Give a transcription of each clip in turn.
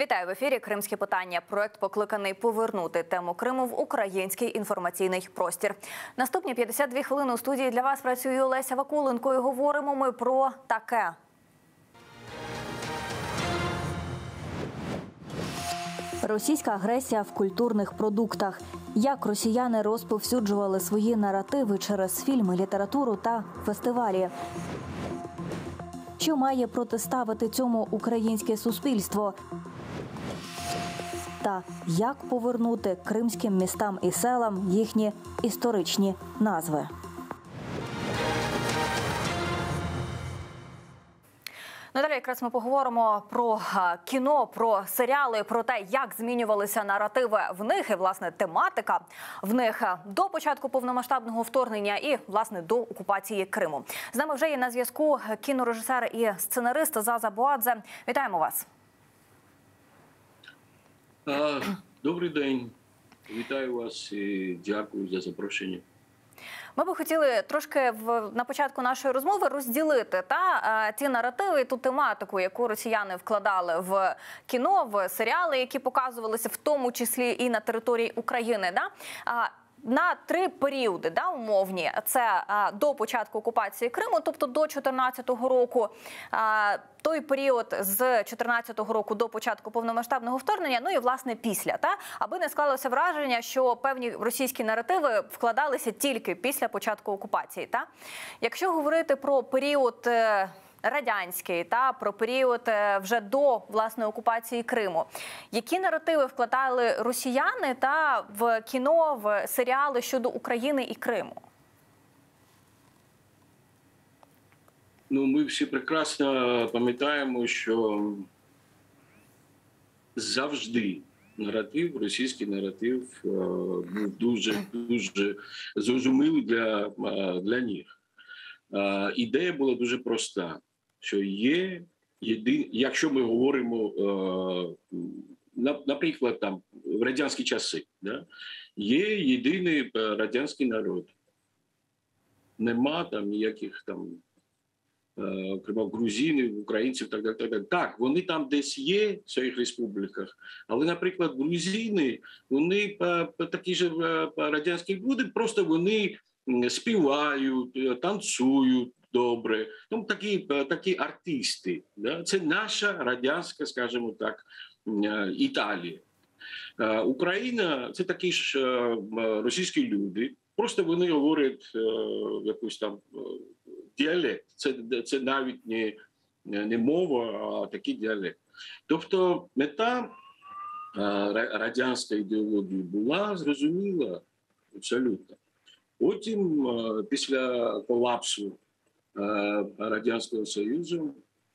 Вітаю в ефірі «Кримське питання». Проект покликаний повернути тему Криму в український інформаційний простір. Наступні 52 хвилини у студії для вас працює Олеся Вакуленко. І говоримо ми про таке. Російська агресія в культурних продуктах. Як росіяни розповсюджували свої наративи через фільми, літературу та фестивалі. Що має протиставити цьому українське суспільство? Та як повернути кримським містам і селам їхні історичні назви? Далі якраз ми поговоримо про кіно, про серіали, про те, як змінювалися наративи в них і, власне, тематика в них до початку повномасштабного вторгнення і, власне, до окупації Криму. З нами вже є на зв'язку кінорежисер і сценарист Заза Буадзе. Вітаємо вас. Добрий день. Вітаю вас і дякую за запрошення. Ми би хотіли трошки на початку нашої розмови розділити ті наративи, ту тематику, яку росіяни вкладали в кіно, в серіали, які показувалися в тому числі і на території України. На 3 періоди умовні. Це до початку окупації Криму, тобто до 2014 року, той період з 2014 року до початку повномасштабного вторгнення, ну і, власне, після. Аби не склалося враження, що певні російські наративи вкладалися тільки після початку окупації. Якщо говорити про період радянський, про період вже до, власне, окупації Криму. Які наративи вкладали росіяни в кіно, в серіали щодо України і Криму? Ми всі прекрасно пам'ятаємо, що завжди російський наратив був дуже зрозумілий для них. Ідея була дуже проста. Що є якщо ми говоримо, наприклад, в радянські часи, є єдиний радянський народ. Нема ніяких грузинів, українців, так далі. Так, вони там десь є в своїх республіках, але, наприклад, грузини, вони такі ж радянські люди, просто вони співають, танцюють добре. Такі артисти. Це наша радянська, скажімо так, Італія. Україна – це такі ж російські люди. Просто вони говорять якийсь діалект. Це навіть не мова, а такий діалект. Тобто мета радянської ідеології була зрозуміла абсолютно. Потім, після колапсу Радянського Союзу,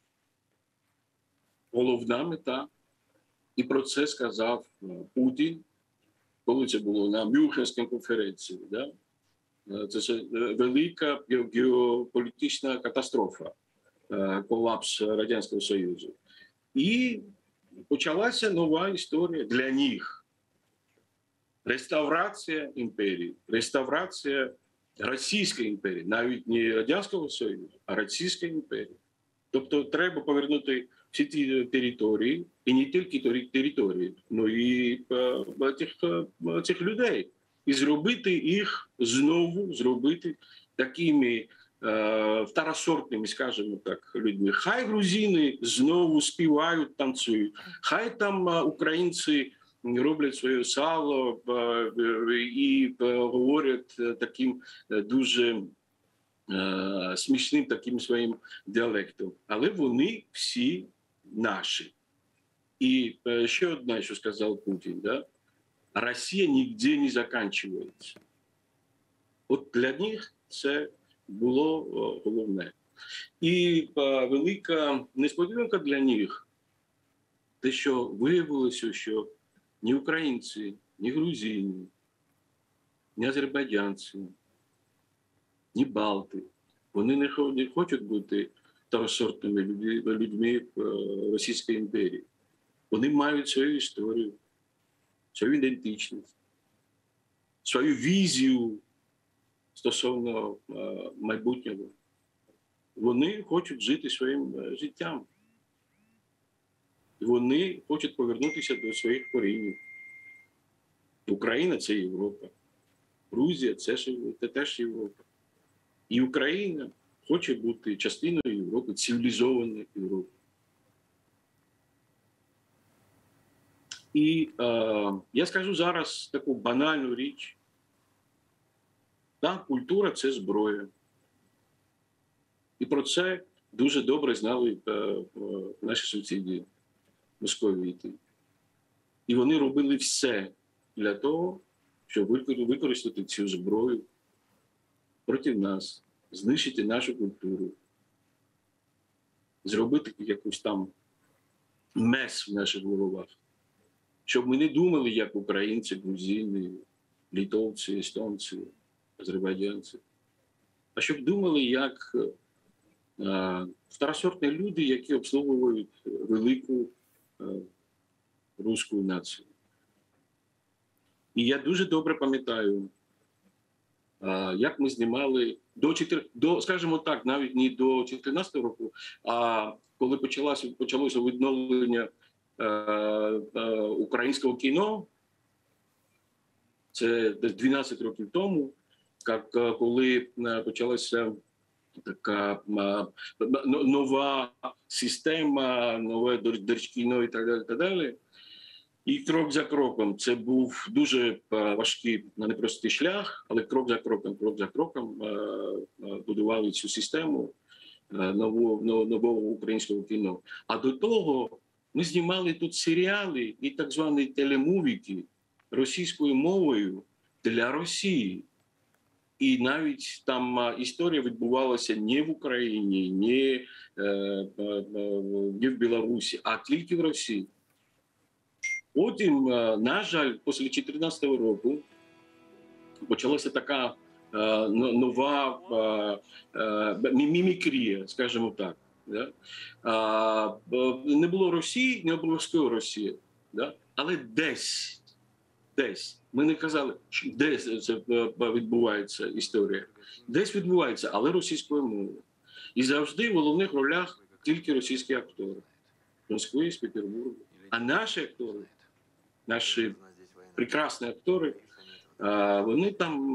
головна мета, і про це сказав Путін, коли це було на Мюнхенській конференції. Це велика геополітична катастрофа, колапс Радянського Союзу. І почалася нова історія для них. Реставрація імперії, реставрація Російської імперії, навіть не Радянського Союзу, а Російської імперії. Тобто треба повернути всі ті території, і не тільки території, але і цих людей. І зробити їх знову, зробити такими второсортними, скажімо так, людьми. Хай грузини знову співають, танцюють, хай там українці роблять своє сало і говорять таким дуже смішним таким своїм діалектом. Але вони всі наші. І ще одне, що сказав Путін, Росія ніде не закінчується. От для них це було головне. І велика несподіванка для них, те, що виявилося, що ні українці, ні грузини, ні азербайджанці, ні балти, вони не хочуть бути второсортними людьми Російської імперії. Вони мають свою історію, свою ідентичність, свою візію стосовно майбутнього. Вони хочуть жити своїм життям. І вони хочуть повернутися до своїх корінів. Україна – це Європа. Грузія – це теж Європа. І Україна хоче бути частиною Європи, цивілізованої Європи. І я скажу зараз таку банальну річ. Так, культура – це зброя. І про це дуже добре знали наші сусіди московіти. І вони робили все для того, щоб використати цю зброю проти нас, знищити нашу культуру, зробити якусь там мес в наших головах. Щоб ми не думали, як українці, грузини, литовці, естонці, азербайджанці, а щоб думали, як второсортні люди, які обслуговують велику руську націю. І я дуже добре пам'ятаю, як ми знімали скажімо так, навіть не до 2014 року, а коли почалося відновлення українського кіно, це десь 12 років тому, коли почалася така нова система, нове держкіно і так далі. І крок за кроком, це був дуже важкий, непростий шлях, але крок за кроком будували цю систему нового українського кіно. А до того ми знімали тут серіали і так звані телемувіки російською мовою для Росії. І навіть там історія відбувалася не в Україні, не в Білорусі, а тільки в Росії. Потім, на жаль, після 2014 року почалася така нова мімікрія, скажімо так. Не було Росії, не обов'язково Росія. Але десь, ми не казали, де це відбувається історія. Десь відбувається, але російською мовою. І завжди в головних ролях тільки російські актори. З Москви, з Петербургу. А наші актори, наші прекрасні актори, вони там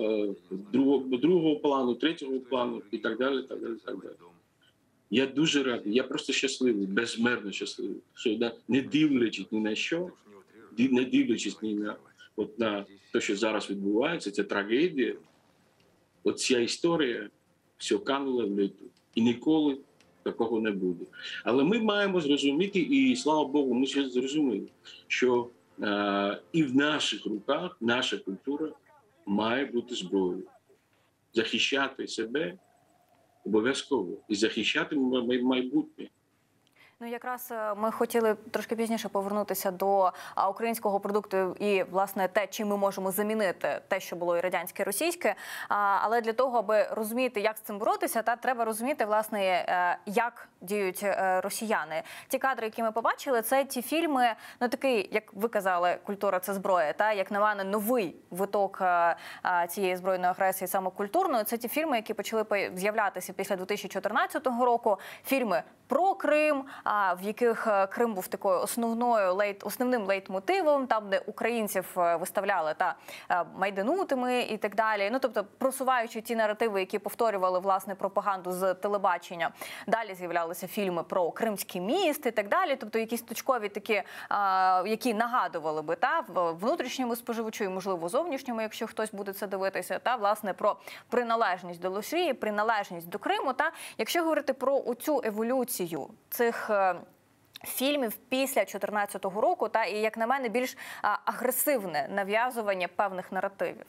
другого плану, третього плану і так далі, так далі, так далі. Я дуже радий, я просто щасливий, безмерно щасливий, що не дивлячись ні на що, не дивлячись ні на те, що зараз відбувається, ця трагедія, оця історія, все канула в літу. І ніколи такого не буде. Але ми маємо зрозуміти, і слава Богу, ми ще зрозуміли, що і в наших руках наша культура має бути зброєю. Захищати себе обов'язково і захищати майбутнє. Ну, якраз ми хотіли трошки пізніше повернутися до українського продукту і, власне, те, чим ми можемо замінити те, що було і радянське, і російське. Але для того, аби розуміти, як з цим боротися, треба розуміти, власне, як діють росіяни. Ті кадри, які ми побачили, це ті фільми, ну, такий, як ви казали, культура – це зброя, як на мене, новий виток цієї збройної агресії, саме культурної. Це ті фільми, які почали з'являтися після 2014 року. Фільми про Крим, в яких Крим був такою основним лейтмотивом, там, де українців виставляли майданутими і так далі. Ну, тобто, просуваючи ті наративи, які повторювали, власне, пропаганду з телебачення. Далі з'являлися фільми про Кримський міст і так далі. Тобто, якісь точкові такі, які нагадували би внутрішньому споживачу і, можливо, зовнішньому, якщо хтось буде це дивитися, власне, про приналежність до Росії, приналежність до Криму. Якщо говорити про оцю еволюцію цих фільмів після 2014 року, і, як на мене, більш агресивне нав'язування певних наративів.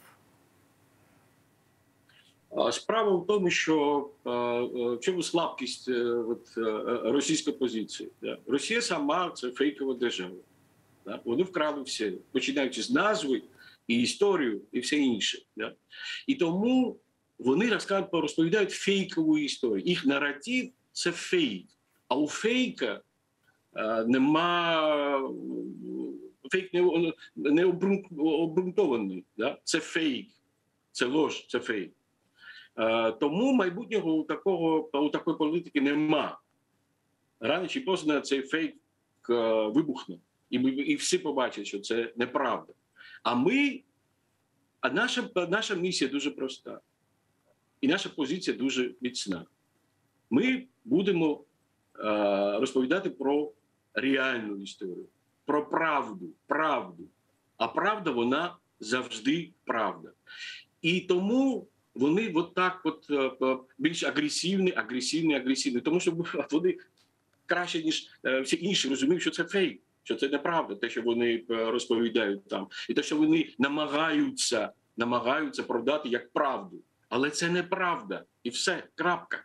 Справа в тому, що в чому слабкість російської позиції. Росія сама – це фейкова держава. Вони вкрали все, починаючи з назви, і історію, і все інше. І тому вони розповідають фейкову історію. Їх наратив – це фейк. А у фейка нема, фейк не обґрунтований. Це фейк, це лож, це фейк. Тому майбутнього у такої політики нема. Рано чи пізно цей фейк вибухне. І всі побачать, що це неправда. А наша місія дуже проста. І наша позиція дуже міцна. Ми будемо розповідати про реальну історію, про правду. А правда, вона завжди правда. І тому вони більш агресивні, тому що вони краще, ніж всі інші, розуміють, що це фейк, що це неправда, те, що вони розповідають там. І те, що вони намагаються продати як правду. Але це неправда. І все, крапка.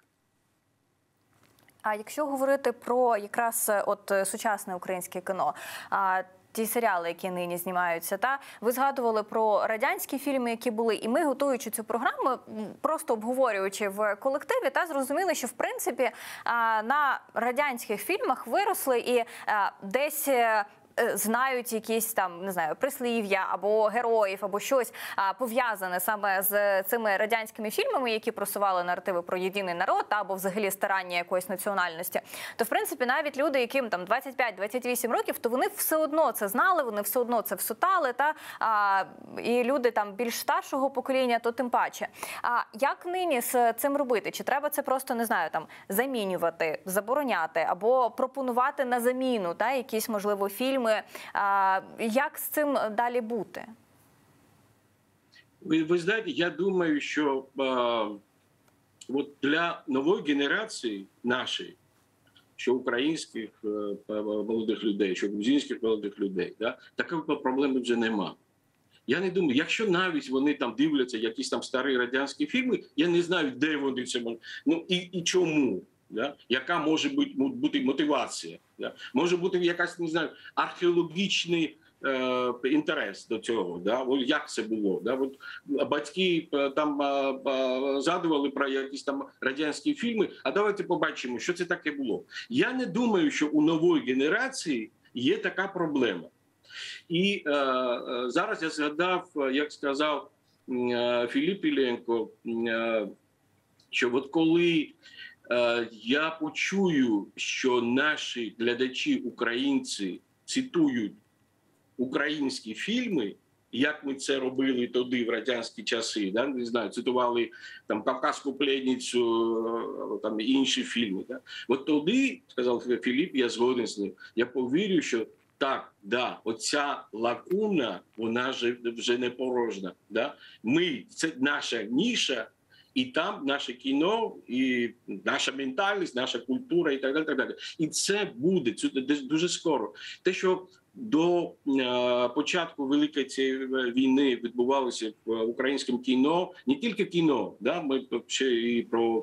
А якщо говорити про якраз сучасне українське кіно, ті серіали, які нині знімаються, ви згадували про радянські фільми, які були, і ми, готуючи цю програму, просто обговорюючи в колективі, зрозуміли, що, в принципі, на радянських фільмах виросли і десь знають якісь там, не знаю, прислів'я або героїв, або щось пов'язане саме з цими радянськими фільмами, які просували наративи про єдиний народ або взагалі старання якоїсь національності, то, в принципі, навіть люди, яким там 25-28 років, то вони все одно це знали, вони все одно це всотали, і люди там більш старшого покоління, то тим паче. А як нині з цим робити? Чи треба це просто, не знаю, там замінювати, забороняти або пропонувати на заміну якісь, можливо, фільми? Як з цим далі бути? Ви знаєте, я думаю, що для нової генерації нашої, що українських молодих людей, що грузинських молодих людей, такої проблеми вже нема. Я не думаю, якщо навіть вони там дивляться якісь там старі радянські фільми, я не знаю, де вони це можуть, і чому. Яка може бути мотивація? Може бути якась, не знаю, археологічний інтерес до цього. Як це було? Батьки там згадували про якісь там радянські фільми, а давайте побачимо, що це таке було. Я не думаю, що у нової генерації є така проблема. І зараз я згадав, як сказав Філіп Іллєнко, що коли я почую, що наші глядачі, українці, цитують українські фільми, як ми це робили тоді в радянські часи, не знаю, цитували там «Кавказьку пленницю», там інші фільми. Тоді, сказав Філіп, я згоден з ним, я повірю, що так, оця лакуна, вона вже не порожня. Це наша ніша, і там наше кіно, і наша ментальність, наша культура і так далі, так далі. І це буде дуже скоро. Те, що до початку Великої цієї війни відбувалося в українському кіно, не тільки кіно, ми ще і про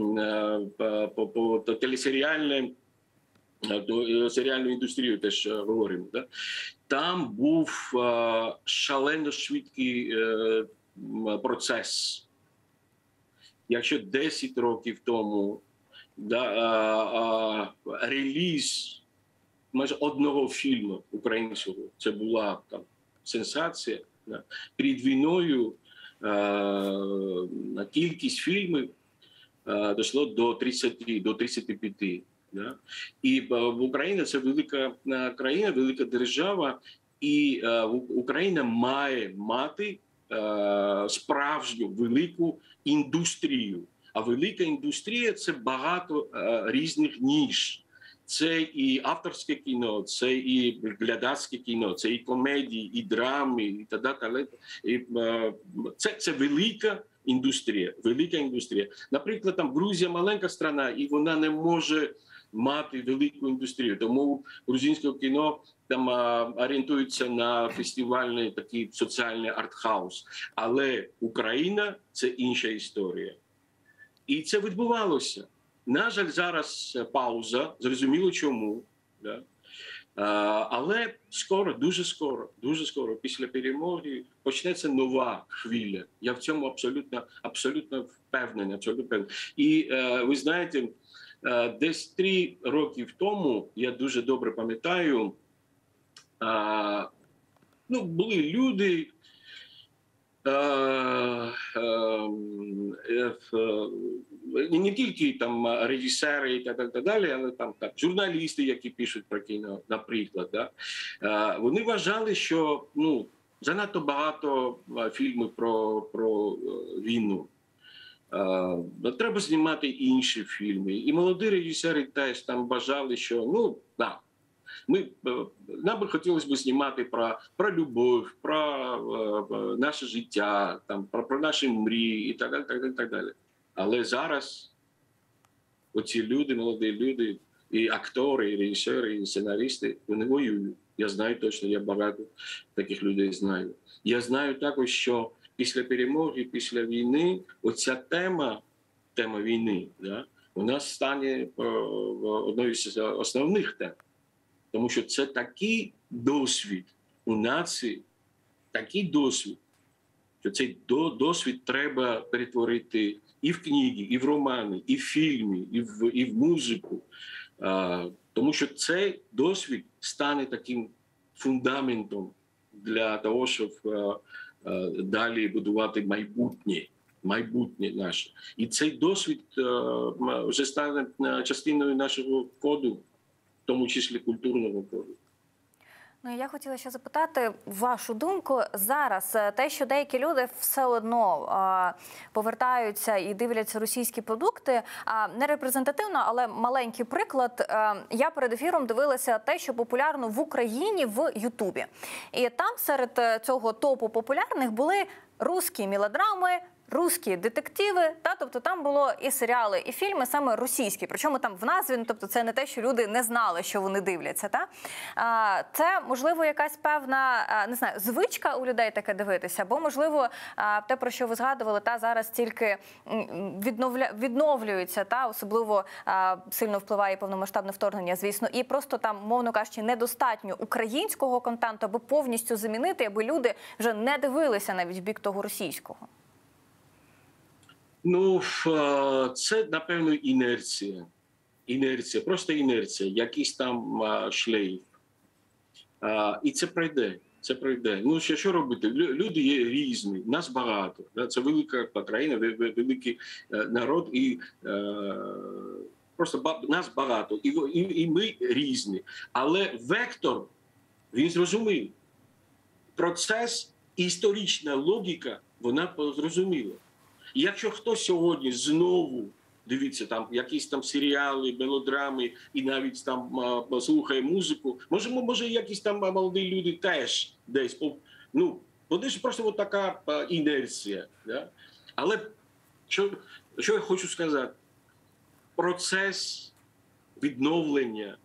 телесеріальне, серіальну індустрію теж говоримо. Там був шалено швидкий процес. Якщо 10 років тому реліз майже одного фільму українського, це була там сенсація, перед війною кількість фільмів дійшло до 30, до 35. І в Україні це велика країна, велика держава, і Україна має мати справжню велику індустрію. А велика індустрія – це багато різних ніж. Це і авторське кіно, це і глядацьке кіно, це і комедії, і драми, і так далі. Це велика індустрія, велика індустрія. Наприклад, там Грузія маленька країна, і вона не може мати велику індустрію. Тому грузинське кіно там орієнтується на фестивальний такий соціальний артхаус. Але Україна – це інша історія. І це відбувалося. На жаль, зараз пауза, зрозуміло чому. Але скоро, дуже скоро, після перемоги почнеться нова хвиля. Я в цьому абсолютно впевнений. І ви знаєте, десь 3 роки тому, я дуже добре пам'ятаю, були люди, не тільки там режисери і так далі, але там так, журналісти, які пишуть про кіно, наприклад. Да? Вони вважали, що занадто багато фільмів про війну. Треба знімати інші фільми. І молоді режисери теж там вважали, що нам би хотілося б знімати про любов, про наше життя, там, про наші мрії і так далі. Але зараз оці люди, молоді люди, і актори, і режисери, і сценаристи, вони воюють. Я знаю точно, я багато таких людей знаю. Я знаю також, що після перемоги, після війни, оця тема війни, да, вона стане одною з основних тем. Тому що це такий досвід у нації, такий досвід, що цей досвід треба перетворити і в книги, і в романи, і в фільми, і в музику. Тому що цей досвід стане таким фундаментом для того, щоб далі будувати майбутнє наше. І цей досвід вже стане частиною нашого коду, в тому числі культурного коду. Я хотіла ще запитати вашу думку. Зараз те, що деякі люди все одно повертаються і дивляться російські продукти, не репрезентативно, але маленький приклад. Я перед ефіром дивилася те, що популярно в Україні в Ютубі. І там серед цього топу популярних були русські мелодрами, русські детективи, тобто там було і серіали, і фільми саме російські, причому там в назві, тобто це не те, що люди не знали, що вони дивляться. Це, можливо, якась певна, не знаю, звичка у людей таке дивитися, бо, можливо, те, про що ви згадували, зараз тільки відновлюється, особливо сильно впливає повномасштабне вторгнення, звісно, і просто там, мовно кажучи, недостатньо українського контенту, аби повністю замінити, аби люди вже не дивилися навіть в бік того російського. Це, напевно, інерція. Просто інерція, якийсь там шлейф. І це пройде. Що робити? Люди є різні, нас багато. Це велика країна, великий народ, і просто нас багато. І ми різні. Але вектор, він зрозумів. Процес, історична логіка, вона зрозуміла. І якщо хтось сьогодні знову дивиться там якісь там серіали, мелодрами і навіть там слухає музику, може якісь там молоді люди теж десь, вони ж просто така інерція. Да? Але що я хочу сказати? Процес відновлення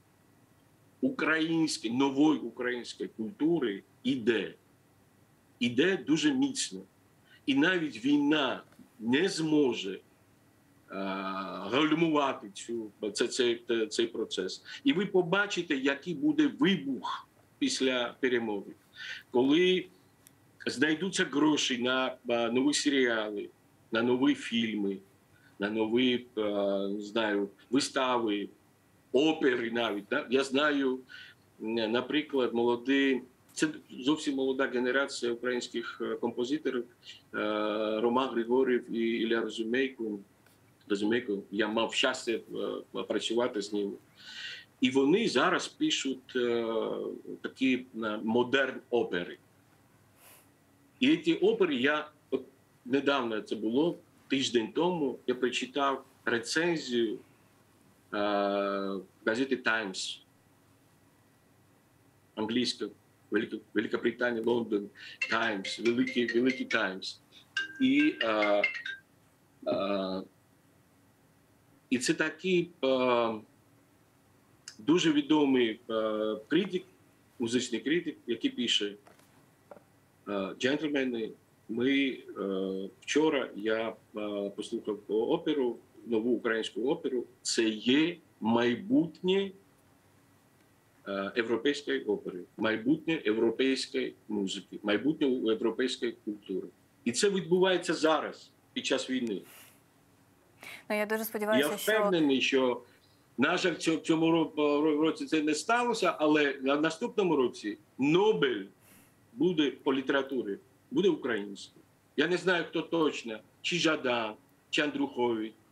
нової української культури іде дуже міцно. І навіть війна не зможе гальмувати цей процес. І ви побачите, який буде вибух після перемоги. Коли знайдуться гроші на нові серіали, на нові фільми, на нові, вистави, опери навіть. Да? Я знаю, наприклад, це зовсім молода генерація українських композиторів, Роман Григорів і Ілля Розумейко. Я мав щастя працювати з ними. І вони зараз пишуть такі модерн опери. І ці опери недавно це було, тиждень тому, я прочитав рецензію газети «Таймс», англійська, Великобританія, Лондон, Таймс, великий Таймс. І це такий дуже відомий критик, музичний критик, який пише: «Джентльмени, вчора я послухав оперу, нову українську оперу. Це є майбутнє європейської опери, майбутнє європейської музики, майбутнє європейської культури. І це відбувається зараз, під час війни. Я дуже сподіваюся, я впевнений, що, на жаль, в цьому році це не сталося, але на наступному році Нобель буде по літературі, буде український. Я не знаю, хто точно, чи Жадан, чи Андрухович,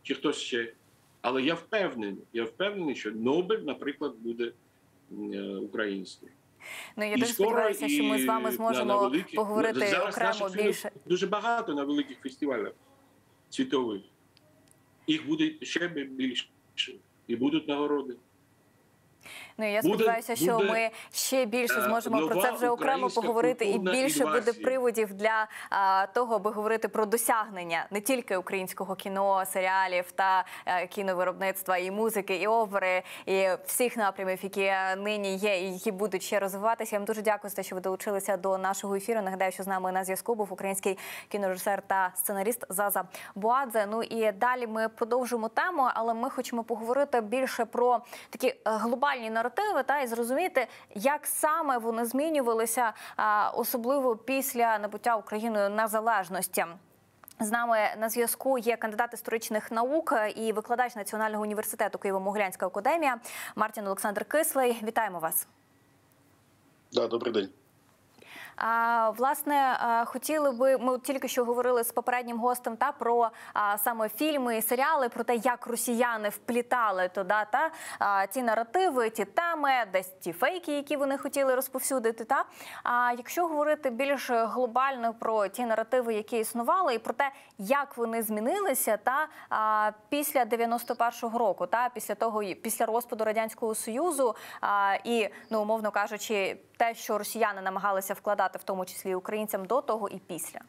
чи хтось ще. Але я впевнений, що Нобель, наприклад, буде український. Ну, я дуже сподіваюся, що ми з вами зможемо поговорити окремо більше. Дуже багато на великих фестивалях світових. Їх буде ще більше. І будуть нагороди. Ну, я сподіваюся, що ми ще більше зможемо про це вже окремо поговорити, і більше буде приводів для того, аби говорити про досягнення не тільки українського кіно, серіалів та кіновиробництва, і музики, і опери, і всіх напрямів, які нині є і які будуть ще розвиватися. Я вам дуже дякую за те, що ви долучилися до нашого ефіру. Нагадаю, що з нами на зв'язку був український кінорежисер та сценаріст Заза Буадзе. Ну і далі ми продовжимо тему, але ми хочемо поговорити більше про такі глобальні наративи, і зрозуміти, як саме вони змінювалися, особливо після набуття Україною незалежності. З нами на зв'язку є кандидат історичних наук і викладач Національного університету Києво-Могилянська академія Мартін Олександр Кислий. Вітаємо вас. Да, добрий день. Власне, хотіли би, ми тільки що говорили з попереднім гостем про саме фільми і серіали, про те, як росіяни вплітали туди ті наративи, ті теми, десь ті фейки, які вони хотіли розповсюдити. Якщо говорити більш глобально про ті наративи, які існували, і про те, як вони змінилися після 91-го року, після розпаду Радянського Союзу, і, умовно кажучи, те, що росіяни намагалися вкладати, в тому числі і українцям, до того і після?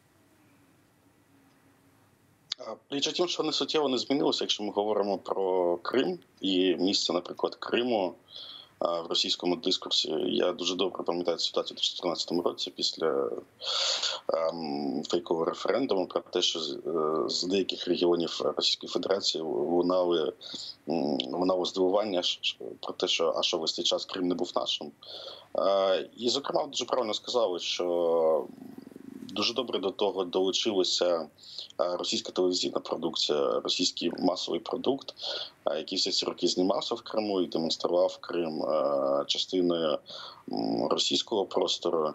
Річ у тім, що вони суттєво не змінилося, якщо ми говоримо про Крим і місце, наприклад, Криму в російському дискурсі. Я дуже добре пам'ятаю ситуацію у 2014 році після фейкового референдуму про те, що з деяких регіонів Російської Федерації лунало здивування про те, що весь цей час Крим не був нашим. І, зокрема, дуже правильно сказали, що дуже добре до того долучилася російська телевізійна продукція, російський масовий продукт, який всі ці роки знімався в Криму і демонстрував Крим частиною російського простору.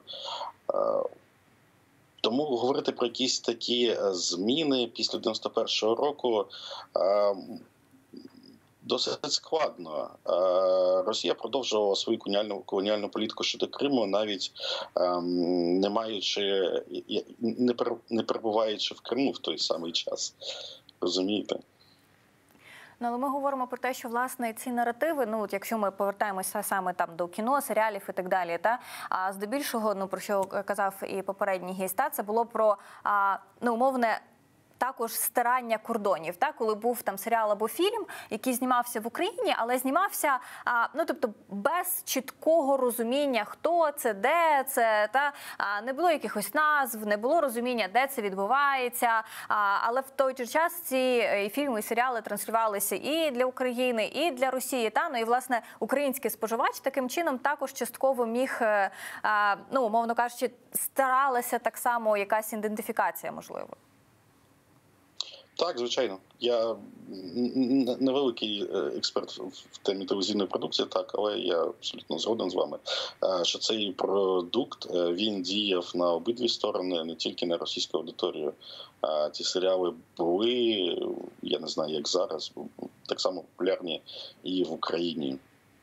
Тому говорити про якісь такі зміни після 91-го року досить складно. Росія продовжувала свою колоніальну політику щодо Криму, навіть не перебуваючи в Криму в той самий час. Розумієте? Але ми говоримо про те, що, власне, ці наративи, якщо ми повертаємося саме до кіно, серіалів і так далі, а здебільшого, про що казав і попередній гість, це було про, умовне, також стирання кордонів, коли був серіал або фільм, який знімався в Україні, але знімався, без чіткого розуміння, хто це, де це, не було якихось назв, не було розуміння, де це відбувається, але в той же час ці фільми і серіали транслювалися і для України, і для Росії, і, власне, український споживач таким чином також частково міг, умовно кажучи, старалася так само якась ідентифікація, можливо. Так, звичайно. Я невеликий експерт в темі телевізійної продукції, але я абсолютно згоден з вами, що цей продукт, він діяв на обидві сторони, не тільки на російську аудиторію. Ці серіали були, я не знаю, як зараз, так само популярні і в Україні.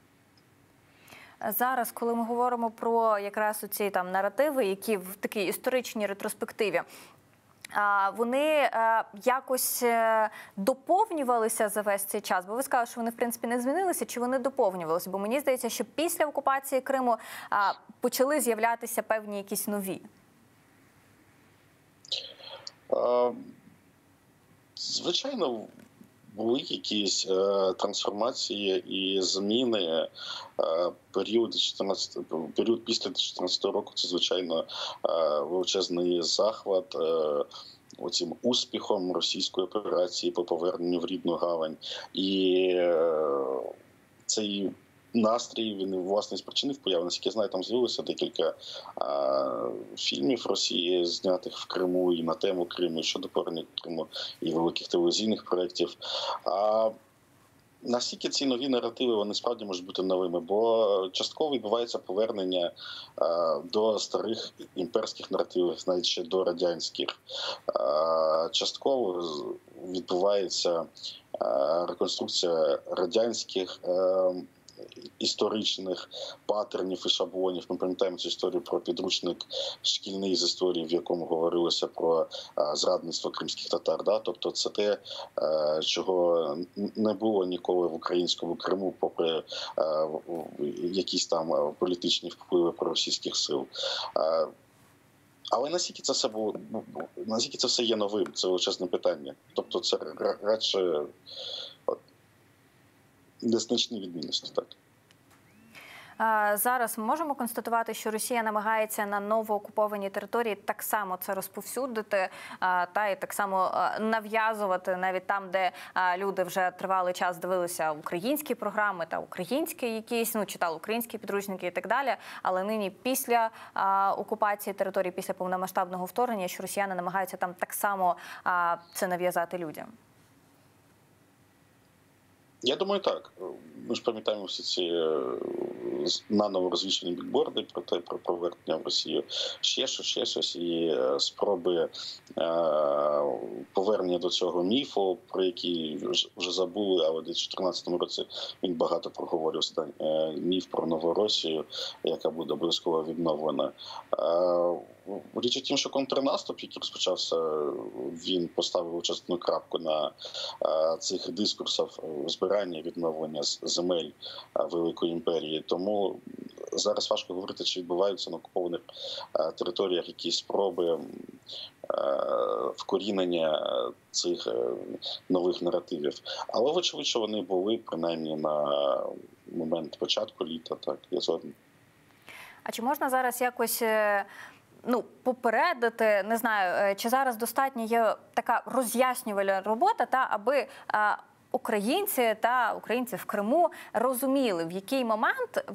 Зараз, коли ми говоримо про якраз оці наративи, які в такій історичній ретроспективі, вони якось доповнювалися за весь цей час? Бо ви сказали, що вони, в принципі, не змінилися, чи вони доповнювалися? Бо мені здається, що після окупації Криму почали з'являтися певні якісь нові. Звичайно, були якісь трансформації і зміни. Період після 2014 року – це, звичайно, величезний захват оцим успіхом російської операції по поверненню в рідну гавань. І цей настрій, він, власне, спричинив появу. Наскільки я знаю, там з'явилося декілька фільмів Росії, знятих в Криму, і на тему Криму, і щодо повернення Криму, і великих телевізійних проєктів. Наскільки ці нові наративи, вони справді можуть бути новими, бо частково відбувається повернення до старих імперських наративів, навіть ще до радянських. Частково відбувається реконструкція радянських історичних паттернів і шаблонів. Ми пам'ятаємо цю історію про підручник шкільний з історії, в якому говорилося про зрадництво кримських татар. Да? Тобто це те, чого не було ніколи в українському Криму, попри якісь там політичні впливи проросійських сил. Але наскільки це все є новим, це величезне питання. Тобто це радше незначні відмінності, так. Зараз ми можемо констатувати, що Росія намагається на новоокупованій території так само це розповсюдити та і так само нав'язувати навіть там, де люди вже тривалий час дивилися українські програми та українські якісь, читали українські підручники і так далі. Але нині після окупації території, після повномасштабного вторгнення, що росіяни намагаються там так само це нав'язати людям. Я думаю, так. Ми ж пам'ятаємо всі ці наново розвішені бікборди про повернення в Росію. Ще щось. І спроби повернення до цього міфу, про який вже забули, але в 2014 році він багато проговорився. Міф про Новоросію, яка буде обов'язково відновлена. Річ у тім, що контрнаступ, який розпочався, він поставив величезну крапку на цих дискурсах збирання, відновлення земель Великої імперії. Тому зараз важко говорити, чи відбуваються на окупованих територіях якісь спроби вкорінення цих нових наративів. Але вочевидь, що вони були, принаймні на момент початку літа, так, я згоден. А чи можна зараз якось попередити, не знаю, чи зараз достатньо є така роз'яснювальна робота, аби українці та українці в Криму розуміли, в який момент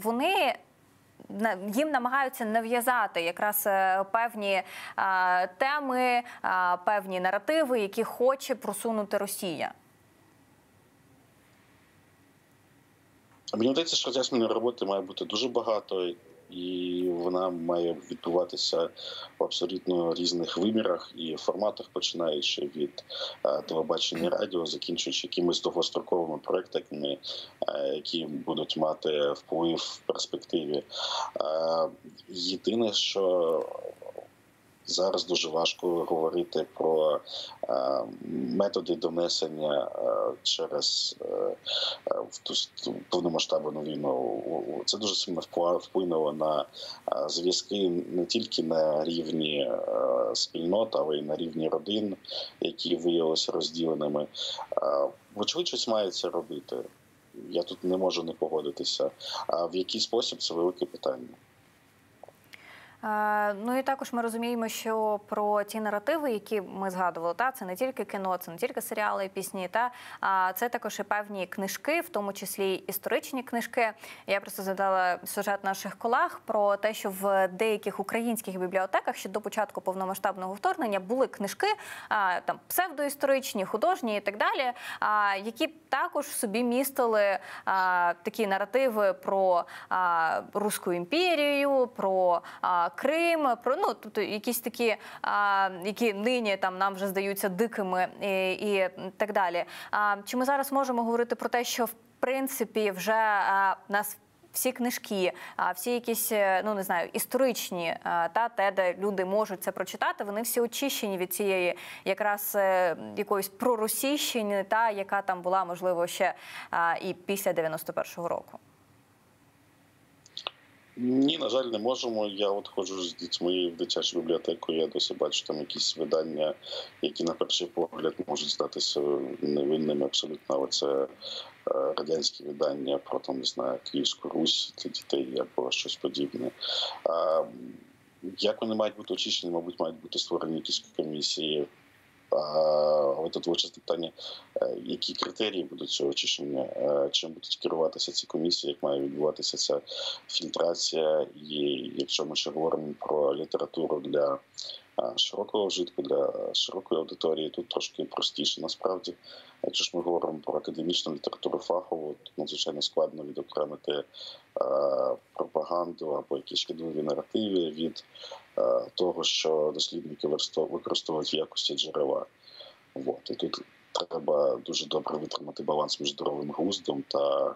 їм намагаються нав'язати якраз певні теми, певні наративи, які хоче просунути Росія? Мені здається, що роз'яснювальної роботи має бути дуже багато. І вона має відбуватися в абсолютно різних вимірах і форматах, починаючи від телебачення і радіо, закінчуючи якимись довгостроковими проектами, які будуть мати вплив в перспективі. Єдине, що зараз дуже важко говорити про методи донесення через повномасштабну війну. Це дуже сильно вплинуло на зв'язки не тільки на рівні спільнот, але й на рівні родин, які виявилися розділеними. Вочевидь, щось має це робити. Я тут не можу не погодитися. А в який спосіб – це велике питання. І також ми розуміємо, що про ті наративи, які ми згадували, це не тільки кіно, це не тільки серіали і пісні, це також і певні книжки, в тому числі історичні книжки. Я просто згадала сюжет наших колег про те, що в деяких українських бібліотеках ще до початку повномасштабного вторгнення були книжки, там псевдоісторичні, художні і так далі, які також в собі містили такі наративи про Руську імперію, про Крим, тобто якісь такі, які нині там нам вже здаються дикими і так далі. Чи ми зараз можемо говорити про те, що в принципі вже нас всі книжки, всі якісь, не знаю, історичні, те, де люди можуть це прочитати, вони всі очищені від цієї якраз якоїсь проросійщини, яка там була, можливо, ще і після 91-го року? Ні, на жаль, не можемо. Я ходжу з дітьми в дитячу бібліотеку, я досі бачу там якісь видання, які на перший погляд можуть здатися невинними абсолютно, але це радянські видання про, не знаю, Київську Русь для дітей або щось подібне. Як вони мають бути очищені? Мабуть, мають бути створені якісь комісії. Але тут величезне питання, які критерії будуть цього очищення, чим будуть керуватися ці комісії, як має відбуватися ця фільтрація. І якщо ми ще говоримо про літературу для широкого вжитку, для широкої аудиторії. Тут трошки простіше насправді. Якщо ж ми говоримо про академічну літературу фахову, то надзвичайно складно відокремити пропаганду або якісь шкідливі наративи від того, що дослідники використовують в якості джерела. І тут треба дуже добре витримати баланс між здоровим глуздом та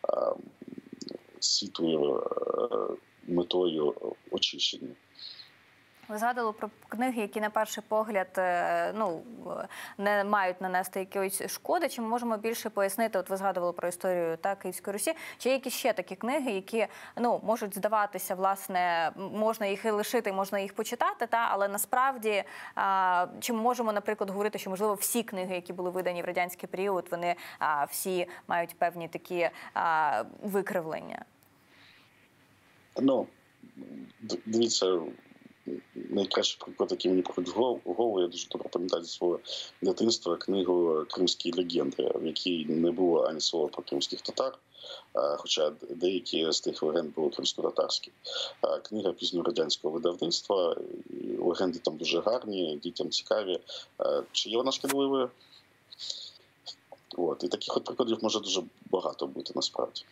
світлою метою очищення. Ви згадували про книги, які на перший погляд не мають нанести якоїсь шкоди. Чи ми можемо більше пояснити? От ви згадували про історію Київської Русі. Чи є якісь ще такі книги, які можуть здаватися, власне, можна їх і лишити, можна їх почитати, але насправді чи ми можемо, наприклад, говорити, що можливо всі книги, які були видані в радянський період, вони всі мають певні такі викривлення? Дивіться. Найкращий приклад, який мені приходить в голову, я дуже добре пам'ятаю зі свого дитинства книгу «Кримські легенди», в якій не було ані слова про кримських татар, хоча деякі з тих легенд були кримсько-татарські. Книга пізньорадянського видавництва, легенди там дуже гарні, дітям цікаві. Чи є вона шкідливою? І таких прикладів може дуже багато бути насправді.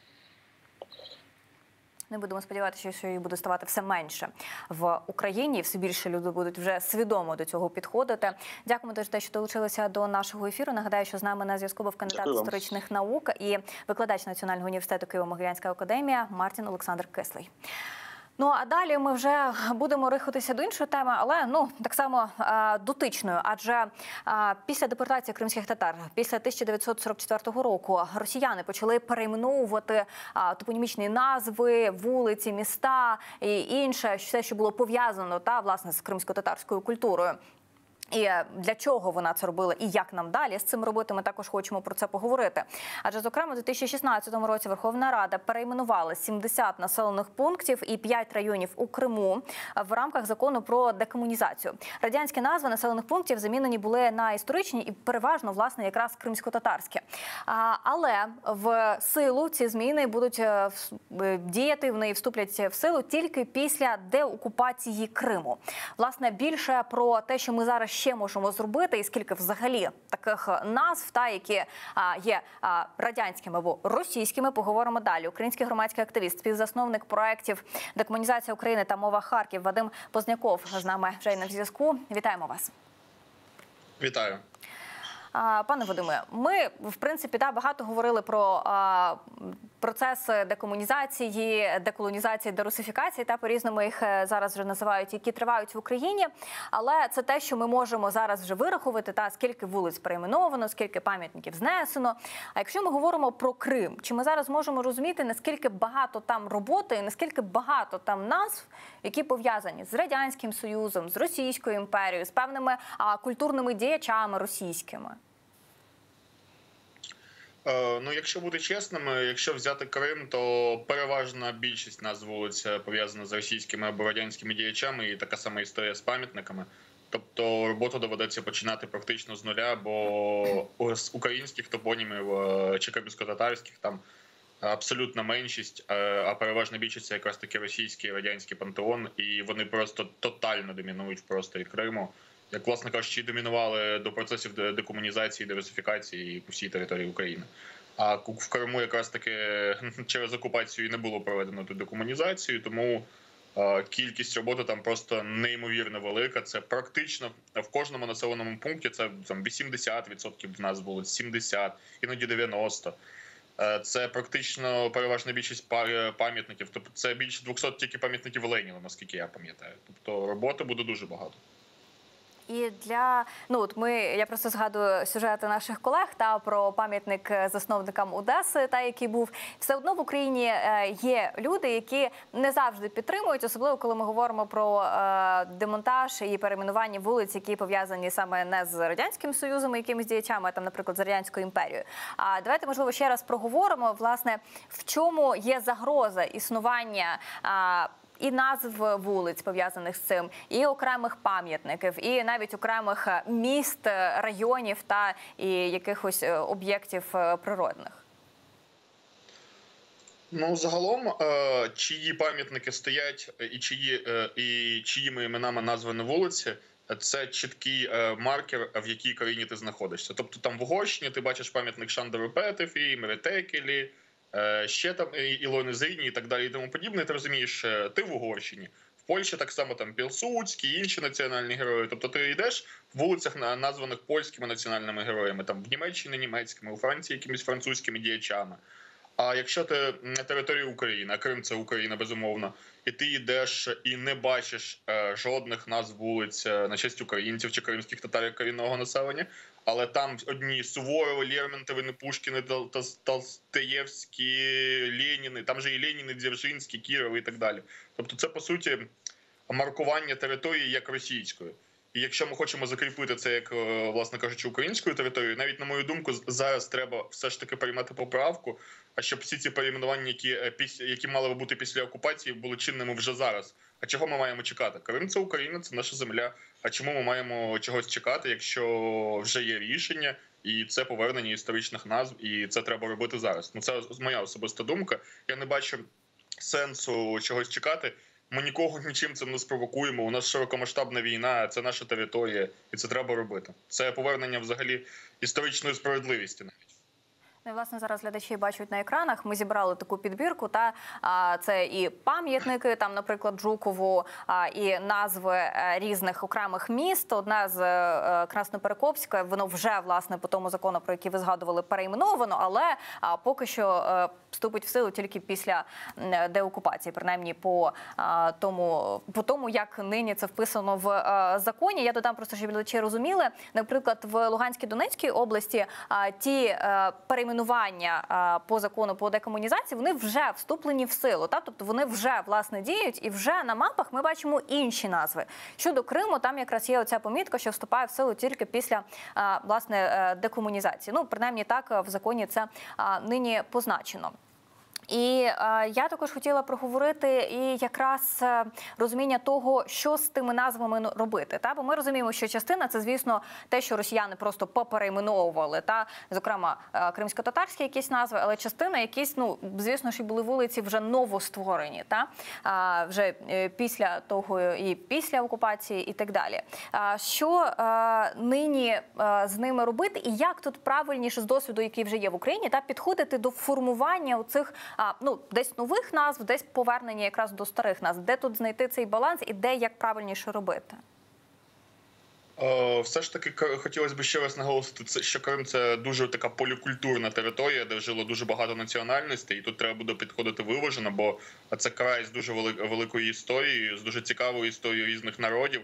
Не будемо сподіватися, що їх буде ставати все менше в Україні, і все більше люди будуть вже свідомо до цього підходити. Дякуємо за те, що долучилися до нашого ефіру. Нагадаю, що з нами на зв'язку був кандидат історичних наук і викладач Національного університету Києво-Могилянська академія Мартін Олександр Кислий. А далі ми вже будемо рухатися до іншої теми, але так само дотичною. Адже після депортації кримських татар, після 1944 року, росіяни почали перейменовувати топонімічні назви, вулиці, міста і інше, все, що було пов'язано власне з кримсько-татарською культурою. І для чого вона це робила і як нам далі з цим робити, ми також хочемо про це поговорити. Адже, зокрема, у 2016 році Верховна Рада перейменувала 70 населених пунктів і 5 районів у Криму в рамках закону про декомунізацію. Радянські назви населених пунктів замінені були на історичні і переважно, власне, якраз кримсько-татарські. Але в силу ці зміни будуть діяти, вони вступлять в силу тільки після деокупації Криму. Власне, більше про те, що ми зараз ще можемо зробити, і скільки взагалі таких назв, які є радянськими або російськими, поговоримо далі. Український громадський активіст, співзасновник проєктів «Декомунізація України» та «Мова Харків» Вадим Позняков з нами вже на зв'язку. Вітаємо вас. Вітаю. Пане Вадиме, ми, в принципі, багато говорили про процеси декомунізації, деколонізації, дерусифікації, по-різному їх зараз вже називають, які тривають в Україні. Але це те, що ми можемо зараз вже вирахувати, скільки вулиць перейменовано, скільки пам'ятників знесено. А якщо ми говоримо про Крим, чи ми зараз можемо розуміти, наскільки багато там роботи і наскільки багато там назв, які пов'язані з Радянським Союзом, з Російською імперією, з певними культурними діячами російськими? Якщо бути чесним, якщо взяти Крим, то переважна більшість назв вулиць пов'язана з російськими або радянськими діячами, і така сама історія з пам'ятниками. Тобто роботу доведеться починати практично з нуля, бо з українських топонімів чи кримсько-татарських там абсолютна меншість, а переважна більшість це якраз таки російський і радянський пантеон, і вони просто тотально домінують в просторі Криму. Як, власне кажучи, домінували до процесів декомунізації, дерусифікації по всій території України. А в Криму якраз таки через окупацію не було проведено ту декомунізацію, тому кількість роботи там просто неймовірно велика. Це практично в кожному населеному пункті це 80% в нас було, 70%, іноді 90%. Це практично переважна більшість пам'ятників. Тобто це більше 200 тільки пам'ятників Леніна, наскільки я пам'ятаю. Тобто роботи буде дуже багато. І я просто згадую сюжети наших колег про пам'ятник засновникам Одеси, який був. Все одно в Україні є люди, які не завжди підтримують, особливо коли ми говоримо про демонтаж і перейменування вулиць, які пов'язані саме не з Радянським Союзом, якимись діячами, а наприклад, з Радянською імперією. Давайте, можливо, ще раз проговоримо, власне, в чому є загроза існування і назв вулиць, пов'язаних з цим, і окремих пам'ятників, і навіть окремих міст, районів і якихось об'єктів природних. Загалом, чиї пам'ятники стоять і чиїми іменами названі вулиці, це чіткий маркер, в якій країні ти знаходишся. Тобто там в Угорщині ти бачиш пам'ятник Шандору Петефі, Меретекелі, ще там Ілони Зрідні і так далі і тому подібне. Ти розумієш, ти в Угорщині. В Польщі так само там Пілсудський, інші національні герої. Тобто ти йдеш в вулицях, названих польськими національними героями, там в Німеччині німецькими, у Франції якимись французькими діячами. А якщо ти на території України, а Крим – це Україна, безумовно, і ти йдеш і не бачиш жодних назв вулиць на честь українців чи кримських татар корінного населення, але там одні Суворови, Лермонтови, Пушкіни, Толстоєвські, Леніни, там же і Леніни, Дзержинські, Кірови і так далі. Тобто це, по суті, маркування території як російської. І якщо ми хочемо закріпити це як, власне кажучи, українською територією, навіть, на мою думку, зараз треба все ж таки приймати поправку, а щоб всі ці перейменування, які мали би бути після окупації, були чинними вже зараз. А чого ми маємо чекати? Крим – це Україна, це наша земля. А чому ми маємо чогось чекати, якщо вже є рішення, і це повернення історичних назв, і це треба робити зараз? Ну, це моя особиста думка. Я не бачу сенсу чогось чекати. Ми нікого нічим цим не спровокуємо. У нас широкомасштабна війна, це наша територія, і це треба робити. Це повернення взагалі історичної справедливості навіть. Ну, власне, зараз глядачі бачать на екранах. Ми зібрали таку підбірку, та це і пам'ятники, там, наприклад, Жукову, і назви різних окремих міст. Одне з Красноперекопська, воно вже, власне, по тому закону, про який ви згадували, перейменовано, але поки що вступить в силу тільки після деокупації, принаймні по тому, як нині це вписано в законі. Я додам просто, щоб глядачі розуміли. Наприклад, в Луганській, Донецькій області ті перейменування по закону по декомунізації, вони вже вступлені в силу. Тобто вони вже, власне, діють, і вже на мапах ми бачимо інші назви. Щодо Криму, там якраз є оця помітка, що вступає в силу тільки після, власне, декомунізації. Ну, принаймні так в законі це нині позначено. І я також хотіла проговорити і якраз розуміння того, що з тими назвами робити. Бо ми розуміємо, що частина – це, звісно, те, що росіяни просто поперейменовували, зокрема, кримсько-татарські якісь назви, але частина якісь, звісно ж, і були вулиці вже новостворені, вже після того і після окупації і так далі. Що нині з ними робити і як тут правильніше з досвіду, який вже є в Україні, підходити до формування оцих десь нових назв, десь повернення якраз до старих назв. Де тут знайти цей баланс і де як правильніше робити? Все ж таки хотілося б ще раз наголосити, що Крим – це дуже така полікультурна територія, де жило дуже багато національностей, і тут треба буде підходити виважено, бо це край з дуже великою історією, з дуже цікавою історією різних народів,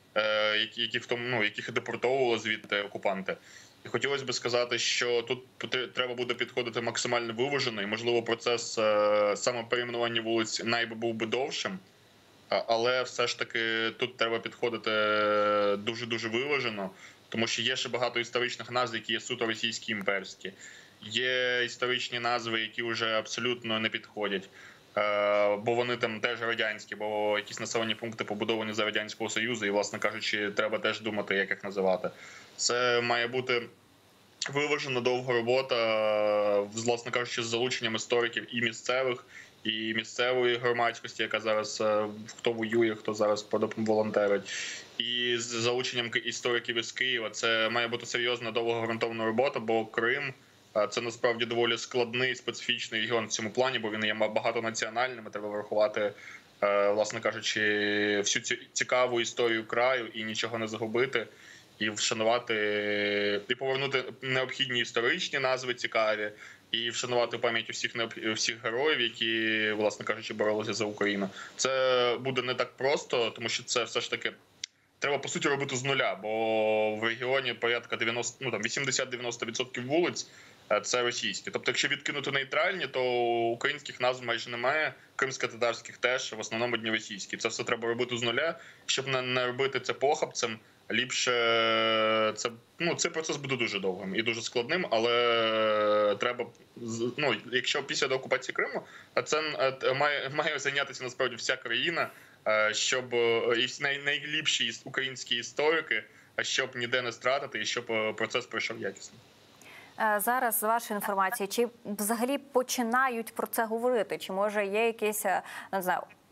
яких депортовували звідти окупанти. І хотілося б сказати, що тут треба буде підходити максимально виважено, і, можливо, процес саме перейменування вулиць найби був би довшим, але все ж таки тут треба підходити дуже-дуже виважено, тому що є ще багато історичних назв, які є суто російські імперські. Є історичні назви, які вже абсолютно не підходять, бо вони там теж радянські, бо якісь населені пункти побудовані за Радянського Союзу, і, власне кажучи, треба теж думати, як їх називати. Це має бути виважена довга робота, власне кажучи, з залученням істориків і місцевих, і місцевої громадськості, яка зараз, хто воює, хто зараз волонтерить, і з залученням істориків із Києва. Це має бути серйозна, довгогрунтовна робота, бо Крим – це насправді доволі складний, специфічний регіон в цьому плані, бо він є багатонаціональним, треба врахувати, власне кажучи, всю цю цікаву історію краю і нічого не загубити, і вшанувати, і повернути необхідні історичні назви цікаві, і вшанувати пам'ять всіх героїв, які, власне кажучи, боролися за Україну. Це буде не так просто, тому що це все ж таки треба, по суті, робити з нуля, бо в регіоні порядка 80-90% вулиць – це російські. Тобто, якщо відкинути нейтральні, то українських назв майже немає, кримсько-татарських теж, в основному одні російські. Це все треба робити з нуля, щоб не робити це похабцем. Ліпше цей процес буде дуже довгим і дуже складним, але треба, якщо після деокупації Криму, а це має зайнятися насправді вся країна, щоб і найліпші українські історики, щоб ніде не стратити і щоб процес пройшов якісно. Зараз, з вашої інформації, чи взагалі починають про це говорити? Чи, може, є якісь, не знаю,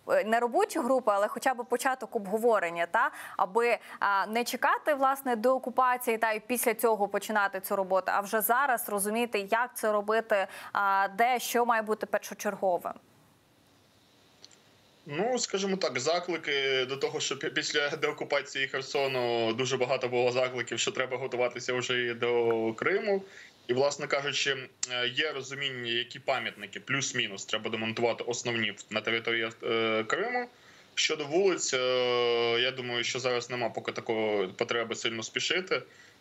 не робочу групу, але хоча б початок обговорення, аби не чекати, власне, до окупації і після цього починати цю роботу, а вже зараз розуміти, як це робити, де, що має бути першочерговим? Ну, скажімо так, заклики до того, що після деокупації Херсону дуже багато було закликів, що треба готуватися вже і до Криму. І, власне кажучи, є розуміння, які пам'ятники плюс-мінус треба демонтувати основні на території Криму. Щодо вулиць, я думаю, що зараз нема поки такої потреби сильно спішити.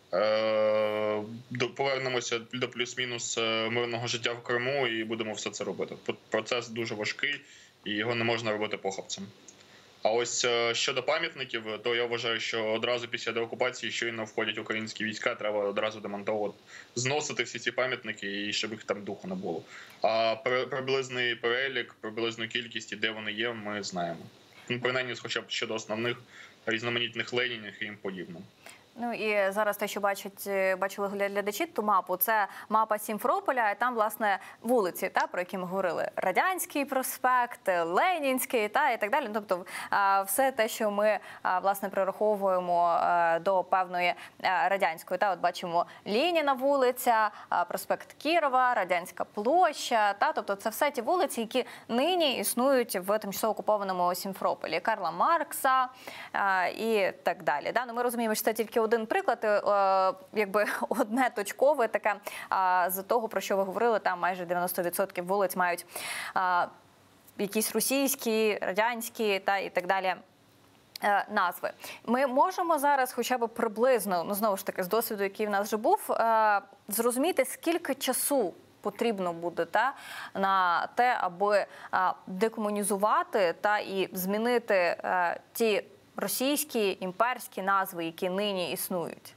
Повернемося до плюс-мінус мирного життя в Криму і будемо все це робити. Процес дуже важкий і його не можна робити похапцем. А ось щодо пам'ятників, то я вважаю, що одразу після деокупації щойно входять українські війська, треба одразу демонтовувати, зносити всі ці пам'ятники і щоб їх там духу не було. А приблизний перелік, приблизну кількість і де вони є, ми знаємо. Ну, принаймні, хоча б щодо основних різноманітних Ленінів і їм подібне. Ну і зараз те, що бачили глядачі, ту мапу, це мапа Сімферополя, і там, власне, вулиці, про які ми говорили. Радянський проспект, Ленінський, і так далі. Тобто все те, що ми, власне, прираховуємо до певної радянської. От бачимо Леніна вулиця, проспект Кірова, Радянська площа. Тобто це все ті вулиці, які нині існують в тимчасово окупованому Сімферополі. Карла Маркса і так далі. Ну, ми розуміємо, що це тільки один приклад, якби одне точкове таке з того, про що ви говорили, там майже 90% вулиць мають якісь російські, радянські і так далі назви. Ми можемо зараз хоча б приблизно, знову ж таки, з досвіду, який в нас вже був, зрозуміти, скільки часу потрібно буде на те, аби декомунізувати і змінити ті російські, імперські назви, які нині існують?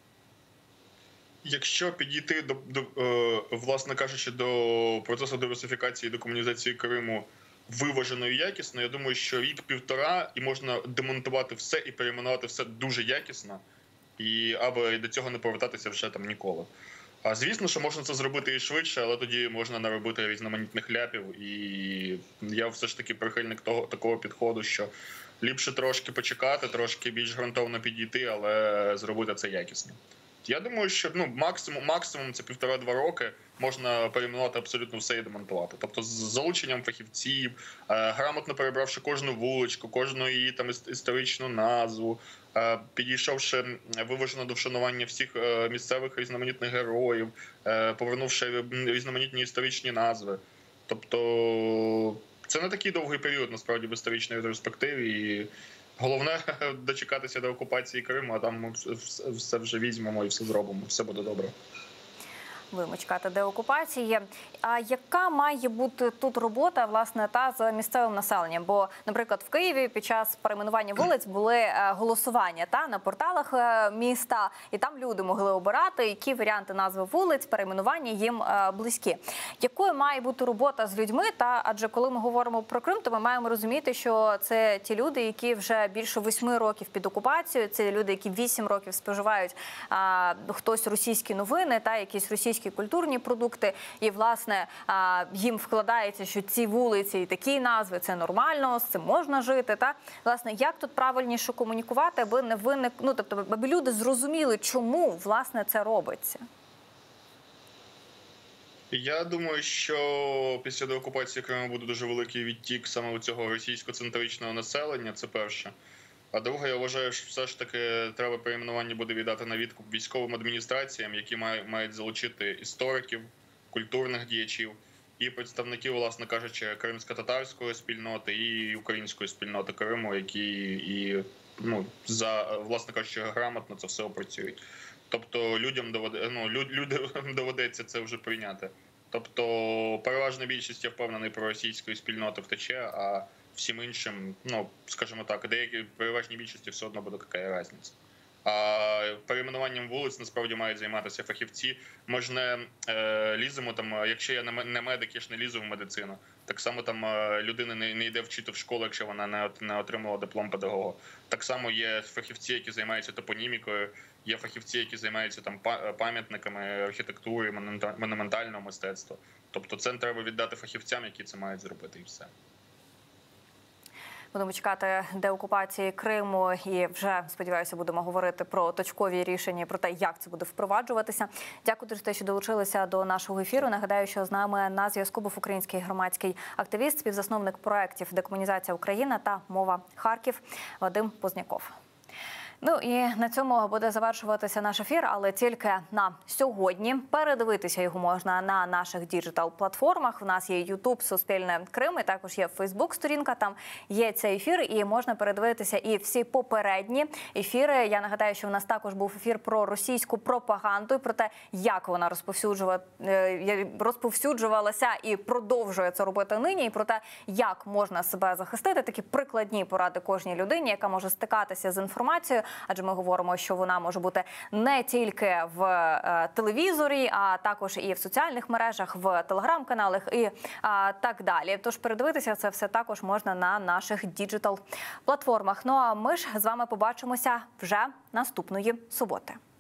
Якщо підійти власне кажучи, до процесу дерусифікації і декомунізації Криму виважено і якісно, я думаю, що рік-півтора і можна демонтувати все і перейменувати все дуже якісно, і аби до цього не повертатися вже там ніколи. А звісно, що можна це зробити і швидше, але тоді можна наробити різноманітних ляпів, і я все ж таки прихильник такого підходу, що ліпше трошки почекати, трошки більш ґрунтовно підійти, але зробити це якісно. Я думаю, що максимум це 1,5-2 роки можна перейменувати абсолютно все і демонтувати. Тобто з залученням фахівців, грамотно перебравши кожну вуличку, кожну її там історичну назву, підійшовши виважено до вшанування всіх місцевих різноманітних героїв, повернувши різноманітні історичні назви. Тобто це не такий довгий період, насправді, в історичній ретроспективі. І головне дочекатися до окупації Криму, а там ми все вже візьмемо і все зробимо. Все буде добре. Будемо чекати деокупації. А яка має бути тут робота, власне, з місцевим населенням? Бо, наприклад, в Києві під час перейменування вулиць були голосування на порталах міста, і там люди могли обирати, які варіанти назви вулиць, перейменування їм близькі. Якою має бути робота з людьми? Адже коли ми говоримо про Крим, то ми маємо розуміти, що це ті люди, які вже більше 8 років під окупацією, це люди, які 8 років споживають хтось російські новини, якісь російські культурні продукти, і, власне, їм вкладається, що ці вулиці і такі назви – це нормально, з цим можна жити. Власне, як тут правильніше комунікувати, аби не тобто, аби люди зрозуміли, чому, власне, це робиться? Я думаю, що після деокупації Криму буде дуже великий відтік саме у цього російсько-центричного населення, це перше. А друге, я вважаю, що все ж таки треба перейменування буде віддати на відкуп військовим адміністраціям, які мають залучити істориків, культурних діячів і представників, власне кажучи, кримсько-татарської спільноти і української спільноти Криму, які власне кажучи, грамотно це все опрацюють. Тобто людям доведеться це вже прийняти. Тобто переважна більшість, я впевнений, проросійської спільноти втече, а всім іншим, скажімо так, деякі переважній більшості все одно буде яка різниця. А перейменуванням вулиць насправді мають займатися фахівці. Ми ж не ліземо якщо я не медик, я ж не лізу в медицину. Так само людина не йде вчити в школу, якщо вона не отримала диплом педагога. Так само є фахівці, які займаються топонімікою, є фахівці, які займаються пам'ятниками, архітектури, монументального мистецтва. Тобто це треба віддати фахівцям, які це мають зробити, і все. Будемо чекати деокупації Криму і вже, сподіваюся, будемо говорити про точкові рішення, про те, як це буде впроваджуватися. Дякую дуже, те, що долучилися до нашого ефіру. Нагадаю, що з нами на зв'язку був український громадський активіст, співзасновник проєктів «Декомунізація Україна» та «Мова Харків» Вадим Позняков. Ну і на цьому буде завершуватися наш ефір, але тільки на сьогодні. Передивитися його можна на наших діджитал-платформах. У нас є YouTube, Суспільне Крим, і також є Facebook-сторінка, там є цей ефір, і можна передивитися і всі попередні ефіри. Я нагадаю, що у нас також був ефір про російську пропаганду, і про те, як вона розповсюджувалася і продовжує це робити нині, і про те, як можна себе захистити. Такі прикладні поради кожній людині, яка може стикатися з інформацією. Адже ми говоримо, що вона може бути не тільки в телевізорі, а також і в соціальних мережах, в телеграм-каналах і так далі. Тож передивитися це все також можна на наших діджитал-платформах. Ну а ми ж з вами побачимося вже наступної суботи.